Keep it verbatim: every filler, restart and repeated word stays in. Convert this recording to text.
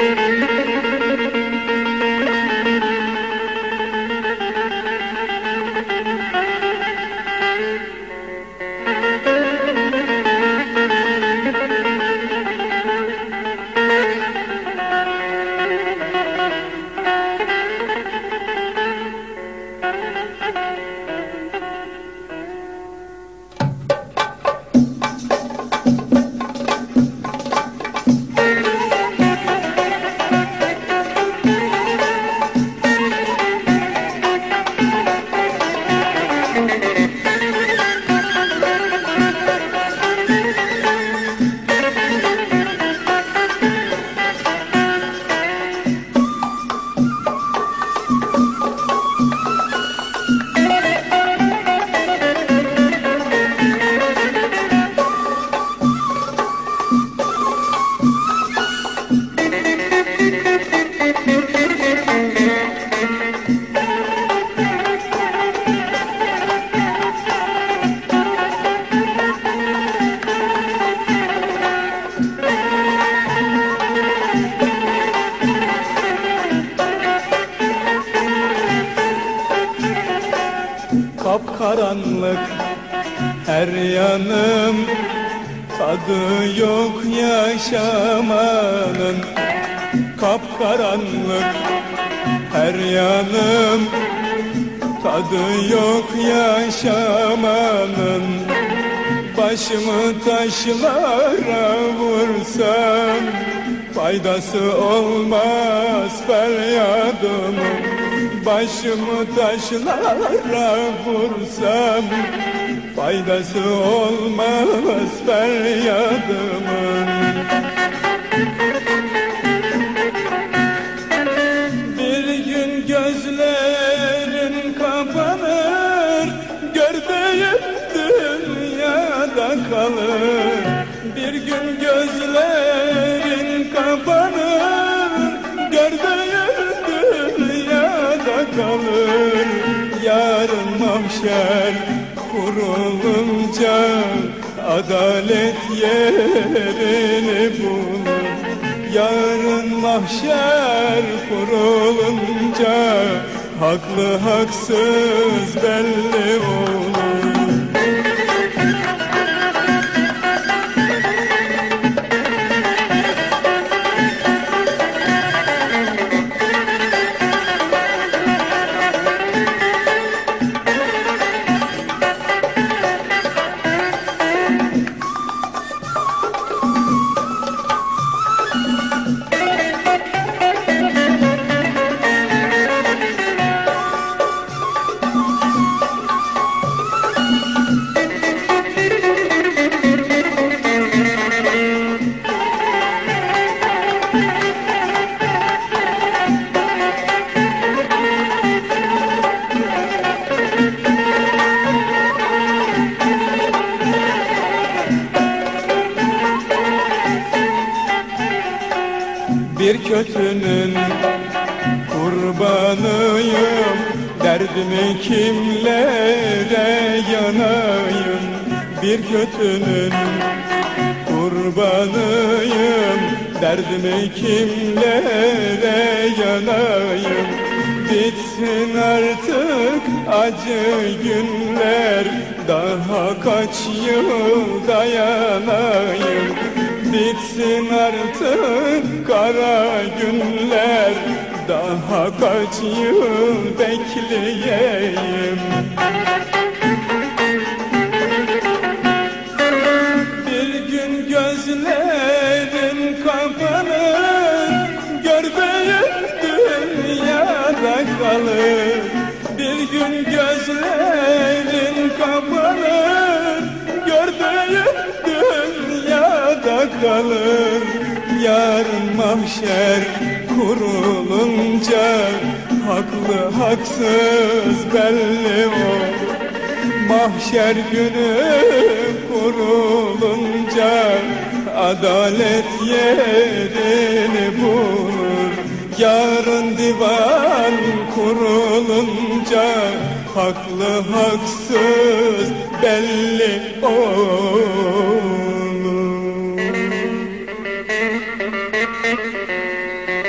Kapkaranlık her yanım, tadı yok yaşamanın. Kapkaranlık her yanım, tadı yok yaşamanın. Başımı taşlara vursam faydası olmaz feryadımın. Başımı taşlara vursam faydası olmaz feryadımın. Bir gün gözlerin kapanır, gördüğüm dünyada kalır. Bir gün gözlerin kapanır, gördüğüm dünyada kalır. Yarın mahşer kurulunca adalet yerini bulur. Yarın mahşer kurulunca haklı haksız belli olur. Bir kötünün kurbanıyım, derdimi kimlere yanayım. Bir kötünün kurbanıyım, derdimi kimlere yanayım. Bitsin artık acı günler, daha kaç yıl dayanayım. Bitsin artık kara günler, daha kaç yıl bekleyeyim. Bir gün gözlerin kapanır, gördüğüm dünyada kalır. Bir gün gözlerin kapanır, gördüğüm dünyada kalır. Yarın mahşer kurulunca haklı haksız belli olur. Mahşer günü kurulunca adalet yerini bulur. Yarın divan kurulunca haklı haksız belli olur.